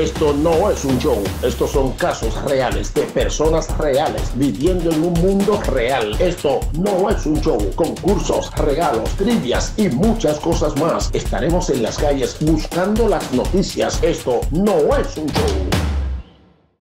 Esto no es un show, estos son casos reales de personas reales viviendo en un mundo real. Esto no es un show, concursos, regalos, trivias y muchas cosas más. Estaremos en las calles buscando las noticias. Esto no es un show.